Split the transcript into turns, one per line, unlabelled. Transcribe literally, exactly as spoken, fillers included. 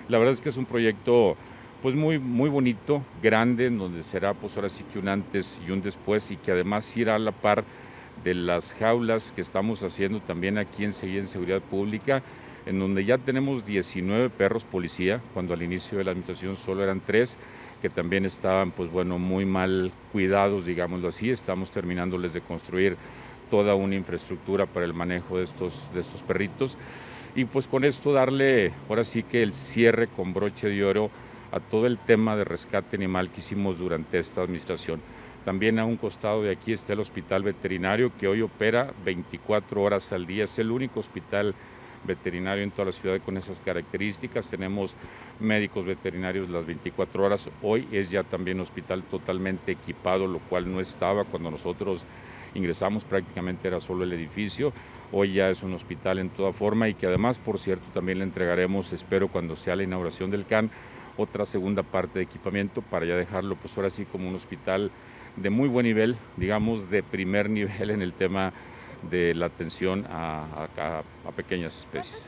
La verdad es que es un proyecto pues muy, muy bonito, grande, en donde será pues ahora sí que un antes y un después, y que además irá a la par de las jaulas que estamos haciendo también aquí en Seguridad en Seguridad Pública, en donde ya tenemos diecinueve perros policía, cuando al inicio de la administración solo eran tres, que también estaban pues bueno muy mal cuidados, digámoslo así. Estamos terminándoles de construir toda una infraestructura para el manejo de estos, de estos perritos, y pues con esto darle ahora sí que el cierre con broche de oro a todo el tema de rescate animal que hicimos durante esta administración. También a un costado de aquí está el hospital veterinario, que hoy opera veinticuatro horas al día. Es el único hospital veterinario en toda la ciudad con esas características. Tenemos médicos veterinarios las veinticuatro horas. Hoy es ya también hospital totalmente equipado, lo cual no estaba cuando nosotros ingresamos, prácticamente era solo el edificio. Hoy ya es un hospital en toda forma, y que además, por cierto, también le entregaremos, espero cuando sea la inauguración del C A N, otra segunda parte de equipamiento para ya dejarlo pues ahora sí como un hospital de muy buen nivel, digamos de primer nivel en el tema de la atención a, a, a pequeñas especies.